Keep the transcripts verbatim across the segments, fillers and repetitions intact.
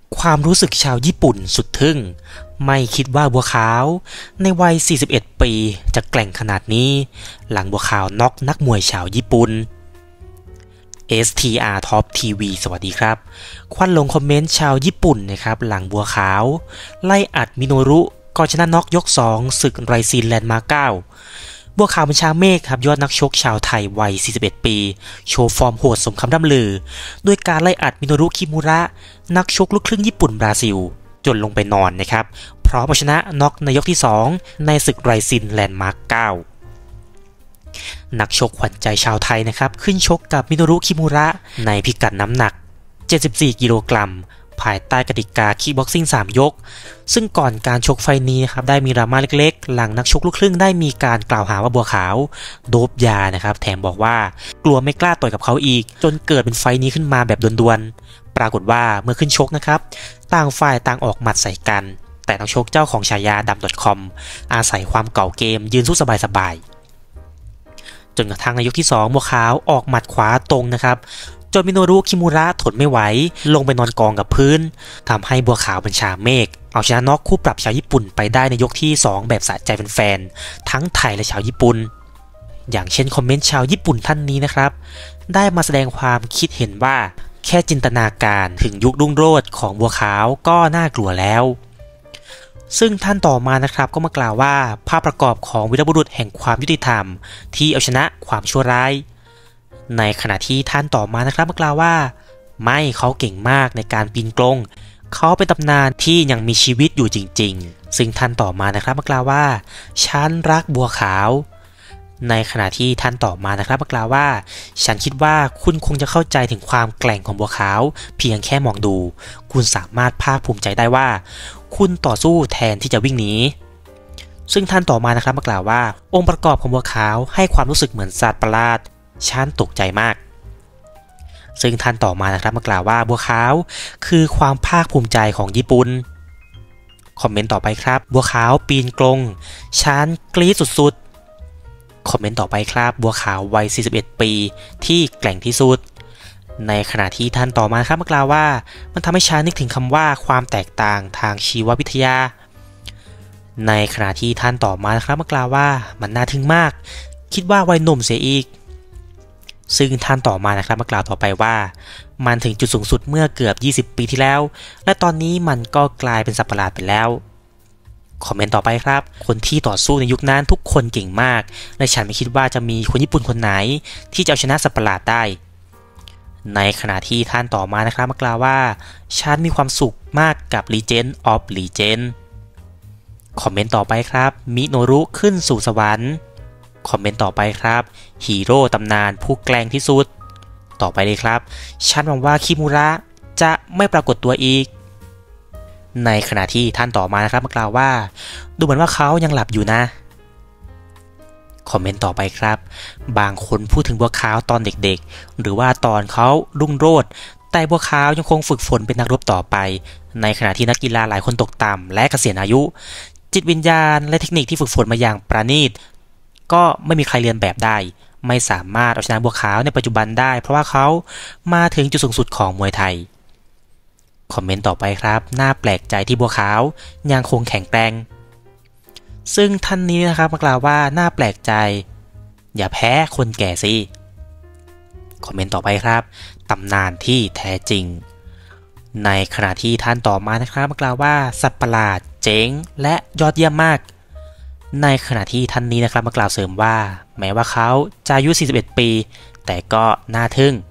ความรู้สึกชาวญี่ปุ่นสุดทึ่งไม่คิดว่าบัวขาวในวัยสี่สิบเอ็ดปีจะแกร่งขนาดนี้หลังบัวขาวน็อกนักมวยชาวญี่ปุ่น เอส ที อาร์ Top ที วี สวัสดีครับควันลงคอมเมนต์ชาวญี่ปุ่นนะครับหลังบัวขาวไล่อัดมิโนรุก่อนชนะน็อกยกสองศึกไรซินแลนด์มาร์เก้าบัวขาวเป็นชาเมฆครับยอดนักชกชาวไทยวัยสี่สิบเอ็ดปีโชว์ฟอร์มโหดสมคำร่ำลือด้วยการไล่อัดมิโนรุคิมุระนักชกลูกครึ่งญี่ปุ่นบราซิลจนลงไปนอนนะครับพร้อมเอาชนะน็อกในยกที่สองในศึกไรซินแลนด์มาร์เก้านักชกขวัญใจชาวไทยนะครับขึ้นชกกับมิโนรุคิมุระในพิกัดน้ำหนักเจ็ดสิบสี่กิโลกรัมภายใต้กติกาคิกบ็อกซิ่งสามยกซึ่งก่อนการชกไฟนี้ครับได้มีดราม่าเล็กๆหลังนักชกลูกครึ่งได้มีการกล่าวหาว่าบัวขาวโดบยานะครับแถมบอกว่ากลัวไม่กล้าต่อยกับเขาอีกจนเกิดเป็นไฟนี้ขึ้นมาแบบด่วนๆปรากฏว่าเมื่อขึ้นชกนะครับต่างฝ่ายต่างออกหมัดใส่กันแต่นักชกเจ้าของฉายาดัม .com อาศัยความเก่าเกมยืนสู้สบายๆจนกระทั่งในยกที่สองบัวขาวออกหมัดขวาตรงนะครับจนมิโนรุคิมุระทนไม่ไหวลงไปนอนกองกับพื้นทำให้บัวขาวบัญชาเมฆเอาชนะน็อกคู่ปรับชาวญี่ปุ่นไปได้ในยกที่สองแบบสะใจแฟนๆทั้งไทยและชาวญี่ปุ่นอย่างเช่นคอมเมนต์ชาวญี่ปุ่นท่านนี้นะครับได้มาแสดงความคิดเห็นว่าแค่จินตนาการถึงยุครุ่งโรจน์ของบัวขาวก็น่ากลัวแล้วซึ่งท่านต่อมานะครับก็มากล่าวว่าภาพประกอบของวีรบุรุษแห่งความยุติธรรมที่เอาชนะความชั่วร้ายในขณะที่ท่านต่อมานะครับมากล่าวว่าไม่เขาเก่งมากในการปีนกลงเขาเป็นตำนานที่ยังมีชีวิตอยู่จริงๆซึ่งท่านต่อมานะครับมากล่าวว่าฉันรักบัวขาวในขณะที่ท่านต่อมานะครับมากล่าวว่าฉันคิดว่าคุณคงจะเข้าใจถึงความแกร่งของบัวขาวเพียงแค่มองดูคุณสามารถภาคภูมิใจได้ว่าคุณต่อสู้แทนที่จะวิ่งหนีซึ่งท่านต่อมานะครับมากล่าวว่าองค์ประกอบของบัวขาวให้ความรู้สึกเหมือนสัตว์ประหลาดฉันตกใจมากซึ่งท่านต่อมานะครับมากล่าวว่าบัวขาวคือความภาคภูมิใจของญี่ปุ่นคอมเมนต์ต่อไปครับบัวขาวปีนกลงฉันกรี๊ดสุดๆคอมเมนต์ต่อไปครับบัวขาววัยสี่สิบเอ็ดปีที่แกร่งที่สุดในขณะที่ท่านต่อมาครับมากล่าวว่ามันทำให้ฉันนึกถึงคำว่าความแตกต่างทางชีววิทยาในขณะที่ท่านต่อมาครับมากล่าวว่ามันน่าทึ่งมากคิดว่าวัยหนุ่มเสียอีกซึ่งท่านต่อมานะครับมากล่าวต่อไปว่ามันถึงจุดสูงสุดเมื่อเกือบยี่สิบปีที่แล้วและตอนนี้มันก็กลายเป็นสัตว์ประหลาดไปแล้วคอมเมนต์ต่อไปครับคนที่ต่อสู้ในยุคนั้นทุกคนเก่งมากและฉันไม่คิดว่าจะมีคนญี่ปุ่นคนไหนที่จะเอาชนะสัตว์ประหลาดได้ในขณะที่ท่านต่อมานะครับมากล่าวว่าฉันมีความสุขมากกับ Legend of Legend คอมเมนต์ต่อไปครับมิโนรุขึ้นสู่สวรรค์คอมเมนต์ต่อไปครับฮีโร่ตำนานผู้แกร่งที่สุดต่อไปเลยครับฉันหวังว่าคิมุระจะไม่ปรากฏตัวอีกในขณะที่ท่านต่อมานะครับมากล่าวว่าดูเหมือนว่าเขายังหลับอยู่นะคอมเมนต์ต่อไปครับบางคนพูดถึงบัวขาวตอนเด็กๆหรือว่าตอนเขารุ่งโรจน์แต่บัวขาวยังคงฝึกฝนเป็นนักรบต่อไปในขณะที่นักกีฬาหลายคนตกต่ำและเกษียณอายุจิตวิญญาณและเทคนิคที่ฝึกฝนมาอย่างประณีตก็ไม่มีใครเรียนแบบได้ไม่สามารถเอาชนะบัวขาวในปัจจุบันได้เพราะว่าเขามาถึงจุดสูงสุดของมวยไทยคอมเมนต์ต่อไปครับน่าแปลกใจที่บัวขาวยังคงแข็งแกร่งซึ่งท่านนี้นะครับมากล่าวว่าน่าแปลกใจอย่าแพ้คนแก่สิคอมเมนต์ต่อไปครับตำนานที่แท้จริงในขณะที่ท่านต่อมานะครับมากล่าวว่าสัตว์ประหลาดเจ๋งและยอดเยี่ยมมากในขณะที่ท่านนี้นะครับมากล่าวเสริมว่าแม้ว่าเขาจะอายุสี่สิบเอ็ดปีแต่ก็น่าทึ่ง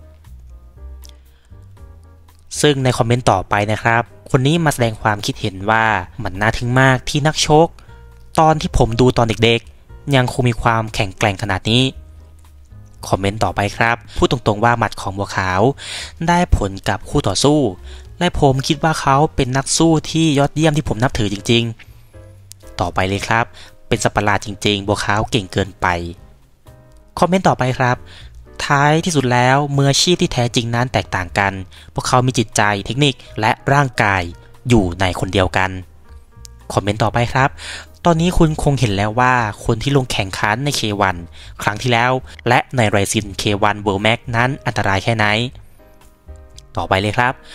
ซึ่งในคอมเมนต์ต่อไปนะครับคนนี้มาแสดงความคิดเห็นว่ามันน่าทึ่งมากที่นักชกตอนที่ผมดูตอนเด็กๆยังคงมีความแข็งแกร่งขนาดนี้คอมเมนต์ต่อไปครับพูดตรงๆว่าหมัดของบัวขาวได้ผลกับคู่ต่อสู้และผมคิดว่าเขาเป็นนักสู้ที่ยอดเยี่ยมที่ผมนับถือจริงๆต่อไปเลยครับเป็นสัตว์ประหลาดจริงๆบัวขาวเก่งเกินไปคอมเมนต์ต่อไปครับท้ายที่สุดแล้วมืออาชีพที่แท้จริงนั้นแตกต่างกันพวกเขามีจิตใจเทคนิคและร่างกายอยู่ในคนเดียวกันคอมเมนต์ต่อไปครับตอนนี้คุณคงเห็นแล้วว่าคนที่ลงแข่งขันใน เค วัน ครั้งที่แล้วและในไรซิน เค วัน World Max นั้นอันตรายแค่ไหนต่อไปเลยครับ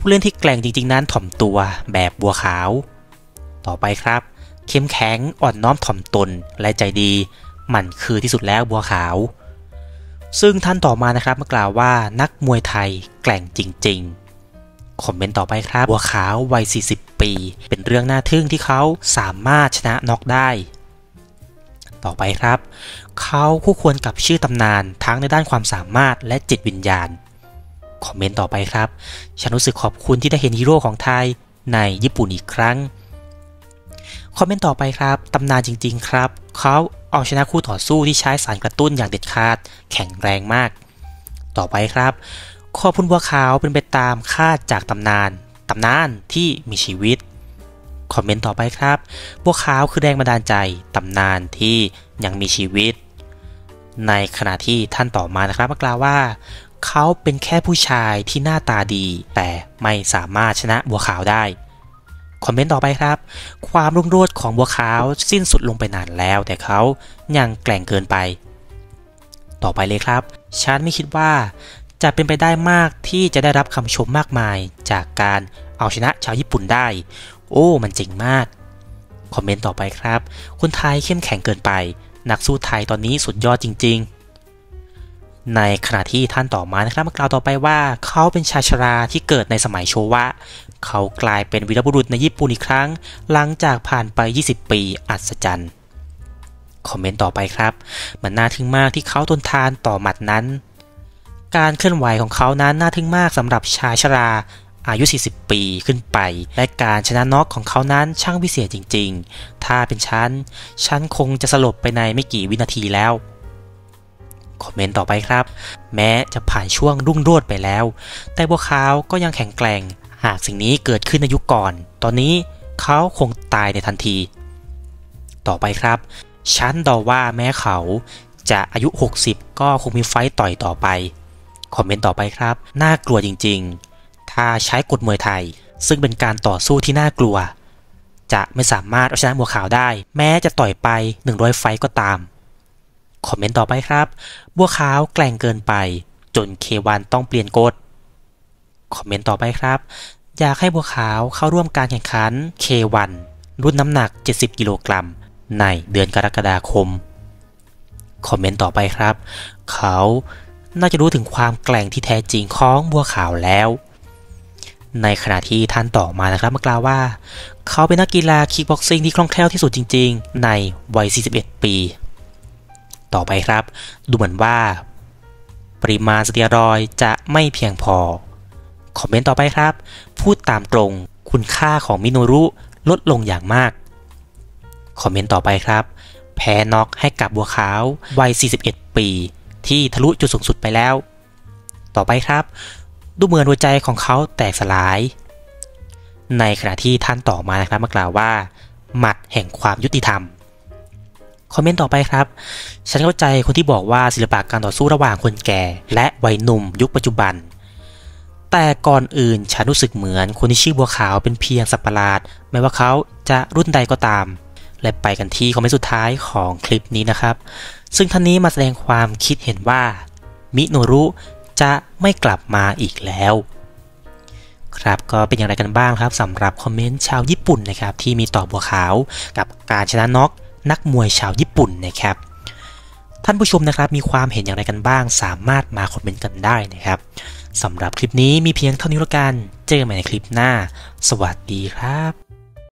ผู้เล่นที่แกร่งจริงๆนั้นถ่อมตัวแบบบัวขาวต่อไปครับเข้มแข็งอ่อนน้อมถ่อมตนและใจดีมันคือที่สุดแล้วบัวขาวซึ่งท่านต่อมานะครับมากล่าวว่านักมวยไทยแกร่งจริงๆคอมเมนต์ต่อไปครับบัวขาววัยสี่สิบปีเป็นเรื่องน่าทึ่งที่เขาสามารถชนะน็อกได้ต่อไปครับเขาคู่ควรกับชื่อตำนานทั้งในด้านความสามารถและจิตวิญญาณคอมเมนต์ต่อไปครับฉันรู้สึกขอบคุณที่ได้เห็นฮีโร่ของไทยในญี่ปุ่นอีกครั้งคอมเมนต์ต่อไปครับตำนานจริงๆครับเขาเอาชนะคู่ต่อสู้ที่ใช้สารกระตุ้นอย่างเด็ดขาดแข็งแรงมากต่อไปครับขอบคุณบัวขาวเป็นไปตามคาดจากตำนานตำนานที่มีชีวิตคอมเมนต์ต่อไปครับบัวขาวคือแรงบันดาลใจตำนานที่ยังมีชีวิตในขณะที่ท่านต่อมานะครับกล่าวว่าเขาเป็นแค่ผู้ชายที่หน้าตาดีแต่ไม่สามารถชนะบัวขาวได้คอมเมนต์ต่อไปครับความรุ่งโรจน์ของบัวขาวสิ้นสุดลงไปนานแล้วแต่เขายังแกร่งเกินไปต่อไปเลยครับฉันไม่คิดว่าจะเป็นไปได้มากที่จะได้รับคำชมมากมายจากการเอาชนะชาวญี่ปุ่นได้โอ้มันเจ๋งมากคอมเมนต์ต่อไปครับคนไทยเข้มแข็งเกินไปนักสู้ไทยตอนนี้สุดยอดจริงๆในขณะที่ท่านต่อมานะครับมากล่าวต่อไปว่าเขาเป็นชายชราที่เกิดในสมัยโชวะเขากลายเป็นวีรบุรุษในญี่ปุ่นอีกครั้งหลังจากผ่านไปยี่สิบปีอัศจรรย์คอมเมนต์ต่อไปครับมันน่าทึ่งมากที่เขาทนทานต่อหมัดนั้นการเคลื่อนไหวของเขานั้นน่าทึ่งมากสำหรับชายชราอายุสี่สิบปีขึ้นไปและการชนะน็อกของเขานั้นช่างวิเศษจริงๆถ้าเป็นฉันฉันคงจะสลบไปในไม่กี่วินาทีแล้วคอมเมนต์ต่อไปครับแม้จะผ่านช่วงรุ่งโรจน์ไปแล้วแต่บัวขาวก็ยังแข็งแกร่งหากสิ่งนี้เกิดขึ้นในยุคก่อนตอนนี้เขาคงตายในทันทีต่อไปครับฉันเดาว่าแม้เขาจะอายุหกสิบก็คงมีไฟต์ต่อยต่อไปคอมเมนต์ต่อไปครับน่ากลัวจริงๆถ้าใช้กฎมวยไทยซึ่งเป็นการต่อสู้ที่น่ากลัวจะไม่สามารถเอาชนะบัวขาวได้แม้จะต่อยไปหนึ่งร้อยไฟต์ก็ตามคอมเมนต์ต่อไปครับบัวขาวแกร่งเกินไปจน เค วัน ต้องเปลี่ยนกฎคอมเมนต์ต่อไปครับอยากให้บัวขาวเข้าร่วมการแข่งขัน เค วัน รุ่นน้ำหนักเจ็ดสิบกิโลกรัมในเดือนกรกฎาคมคอมเมนต์ต่อไปครับเขาน่าจะรู้ถึงความแกร่งที่แท้จริงของบัวขาวแล้วในขณะที่ท่านต่อมานะครับมากล่าวว่าเขาเป็นนักกีฬาคิกบ็อกซิ่งที่คล่องแคล่วที่สุดจริงๆในวัยสี่สิบเอ็ดปีต่อไปครับดูเหมือนว่าปริมาณสเตียรอยด์จะไม่เพียงพอคอมเมนต์ต่อไปครับพูดตามตรงคุณค่าของมิโนรุลดลงอย่างมากคอมเมนต์ต่อไปครับแพ้น็อกให้กับบัวขาววัยสี่สิบเอ็ดปีที่ทะลุจุดสูงสุดไปแล้วต่อไปครับดูเหมือนหัวใจของเขาแตกสลายในขณะที่ท่านต่อมานะครับมากล่าวว่าหมัดแห่งความยุติธรรมคอมเมนต์ต่อไปครับฉันเข้าใจคนที่บอกว่าศิลปะการต่อสู้ระหว่างคนแก่และวัยหนุ่มยุคปัจจุบันแต่ก่อนอื่นฉันรู้สึกเหมือนคนที่ชื่อบัวขาวเป็นเพียงสัตว์ประหลาดไม่ว่าเขาจะรุ่นใดก็ตามและไปกันที่คอมเมนต์สุดท้ายของคลิปนี้นะครับซึ่งท่านนี้มาแสดงความคิดเห็นว่ามิโนรุจะไม่กลับมาอีกแล้วครับก็เป็นอย่างไรกันบ้างครับสำหรับคอมเมนต์ชาวญี่ปุ่นนะครับที่มีต่อบัวขาวกับการชนะน็อกนักมวยชาวญี่ปุ่นนะครับท่านผู้ชมนะครับมีความเห็นอย่างไรกันบ้างสามารถมาคอมเมนต์กันได้นะครับสำหรับคลิปนี้มีเพียงเท่านี้แล้วกันเจอกันใหม่ในคลิปหน้าสวัสดีครับ